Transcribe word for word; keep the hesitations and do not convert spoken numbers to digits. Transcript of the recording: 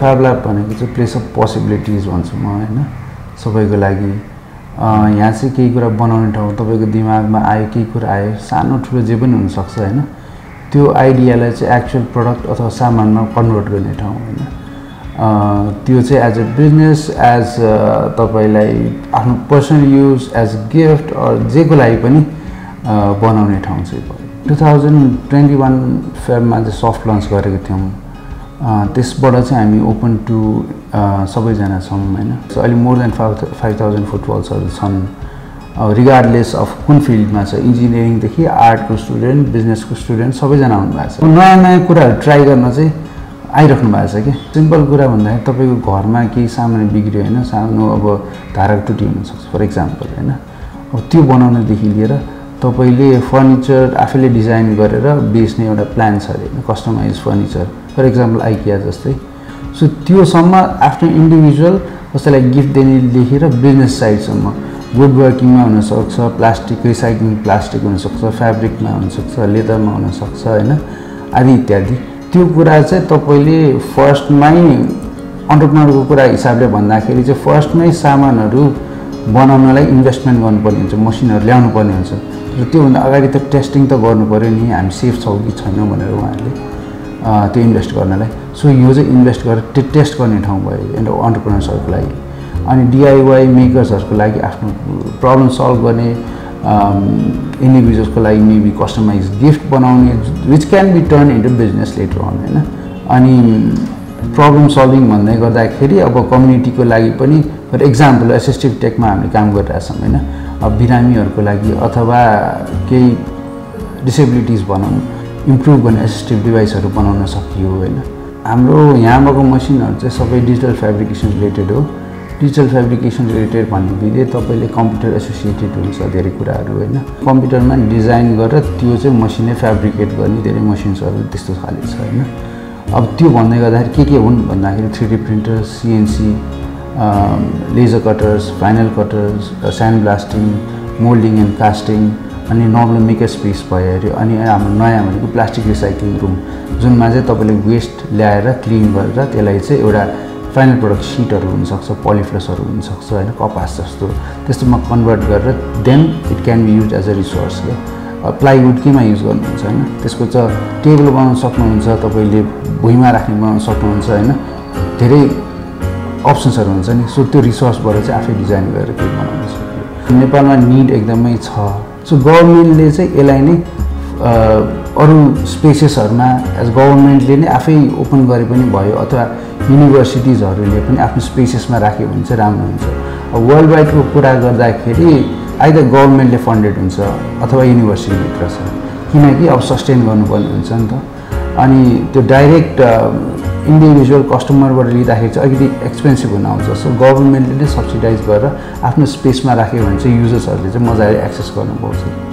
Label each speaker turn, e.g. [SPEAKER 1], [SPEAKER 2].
[SPEAKER 1] फ्याब lab भनेको चाहिँ place of possibilities भन्छु म हैन सबैको लागि यहाँ चाहिँ केही कुरा बनाउने ठाउँ तपाईको दिमागमा आयो केही कुरा आयो सानो ठुलो जे पनि हुन सक्छ हैन त्यो आइडियालाई चाहिँ एक्चुअल प्रोडक्ट अथवा सामानमा कन्भर्ट गर्ने ठाउँ हैन त्यो चाहिँ एज अ बिजनेस एज तपाईलाई आफ्नो personal use as gift or जेको लागि पनि बनाउने ठाउँ चाहिँ भयो two thousand twenty-one फेब्रुअरीमा चाहिँ सफ्ट लन्च गरेको थियौं त्यसबाट चाहिँ हामी ओपन टु सबैजना छौं हैन सो अहिले मोर देन five thousand फुटबल्सहरु छन् रिगार्डलेस अफ कुन फिल्डमा छ इन्जिनियरिङ देखि आर्टको स्टुडेन्ट बिजनेसको स्टुडेन्ट सबैजना आउनु भएको छ नयाँ नयाँ कुराहरु ट्राई गर्न चाहिँ आइराख्नु भएको छ के सिम्पल कुरा भन्दाखेरि तपाईको घरमा केही सामान बिग्रियो हैन सानो अब धारक टुटी हुन सक्छ फर एक्जाम्पल हैन अब त्यो बनाउनदेखि लिएर तपाईले फर्निचर आफैले डिजाइन गरेर बेच्ने एउटा प्लान छ हैन customize furniture for example IKEA जस्तै सो त्यो सम्म आफ्नो इन्डिभिजुअल कसैलाई गिफ्ट दिने लेखेर बिजनेस साइड सम्म वुड वर्किङमा हुन सक्छ प्लास्टिक रिसाइक्लिङ प्लास्टिक हुन सक्छ फ्याब्रिकमा हुन सक्छ लेदरमा हुन सक्छ हैन आदि इत्यादि त्यो कुरा चाहिँ तपाईले फर्स्टमै एन्टरप्रेन्योरको कुरा हिसाबले भन्दाखेरि चाहिँ फर्स्टमै सामानहरु बनाउनलाई इन्भेस्टमेन्ट गर्नुपर्ने हुन्छ मसिनहरु ल्याउनु पर्ने हुन्छ र त्यो भन्दा अगाडि त टेस्टिङ त गर्नु पर्यो नि हामी सेफ छौ कि छैनौ भनेर उहाँहरुले त्यो इन्भेस्ट गर्नलाई सो यो चाहिँ इन्भेस्ट गरेर टेस्ट गर्ने ठाउँ भयो एन्टरप्रेन्योर्सहरुको लागि अनि डीआईवाई मेकर्सहरुको लागि आफ्नो प्रब्लम सल्भ गर्ने इन्डिभिजुअल्सको लागि मेबी कस्टमाइज गिफ्ट बनाउने which can be turn into business later on हैन अनि प्रब्लम सल्भिङ भन्दै गर्दाखेरि अब कम्युनिटीको लागि पनि फर एक्जाम्पल एसिस्टिभ टेकमा हामीले काम गरिरहेका छौं हैन अब बिरामीहरुको लागि अथवा केही डिसेबिलिटिज भनौं इम्प्रुभ गर्ने एसिस्टिभ डिभाइसहरु बनाउन सकियो हैन हाम्रो यहाँ भएको मसिनहरु चाहिँ सबै डिजिटल फ्याब्रिकेसन रिलेटेड हो डिजिटल फ्याब्रिकेसन रिलेटेड भन्ने बित्तिकै तपाईले कम्प्युटर एसोसिएटेड हुन्छ धेरै कुराहरु हैन कम्प्युटरमा डिजाइन गरेर त्यो चाहिँ मसिनले फ्याब्रिकेट गर्ने धेरै मसिन्सहरु त्यस्तो खाले छ हैन अब त्यो भन्दै गर्दाखेरि के के हुन् भन्दाखेरि three D printer CNC laser cutters vinyl cutters sand blasting moulding and casting अनि नर्मल मेकर स्पेस भयो अनि हाम्रो नयाँ भनेको प्लास्टिक रिसाइक्लिङ रुम जुनमा चाहिँ तपाईले वेस्ट ल्याएर क्लिन गरेर त्यसलाई चाहिँ एउटा फाइनल प्रोडक्ट शीटहरु हुन सक्छ पलिफ्लसहरु हुन सक्छ हैन कपास जस्तो त्यस्तोमा कन्भर्ट गरेर then it can be used as a resource के प्लाइवुड केमा युज गर्नुहुन्छ हैन त्यसको चाहिँ टेबल बनाउन सक्नुहुन्छ तपाईले भुइँमा राख्ने बनाउन सक्नुहुन्छ हैन धेरै अप्सन्सहरु हुन्छ नि सो त्यो रिसोर्सबाट चाहिँ आफै डिजाइन गरेर के बनाउन सक्यो नेपालमा नीड एकदमै छ सो गभर्नमेन्टले चाहिँ यसलाई नै अरु स्पेसेसहरुमा एज गभर्नमेन्टले नै आफै ओपन गरे पनि भयो अथवा युनिभर्सिटिजहरुले पनि आफ्नो स्पेसेसमा राख्यो भने चाहिँ राम्रो हुन्छ अब वर्ल्ड वाइडको कुरा गर्दाखेरि आइदर गभर्नमेन्टले फन्डेड हुन्छ अथवा युनिभर्सिटी भित्र छ किनकि अब सस्टेन गर्नुपर्ने हुन्छ नि त अनि त्यो डाइरेक्ट इन्डिभिजुअल कस्टमरबाट लिँदाखेरि चाहिँ अलिकति एक्सपेन्सिभ हुन आउँछ सो गभर्नमेन्टले नै सब्सिडाइज गरेर आफ्नो स्पेसमा राख्यो भने चाहिँ युजर्सहरुले चाहिँ मजाले एक्सेस गर्न पाउँछ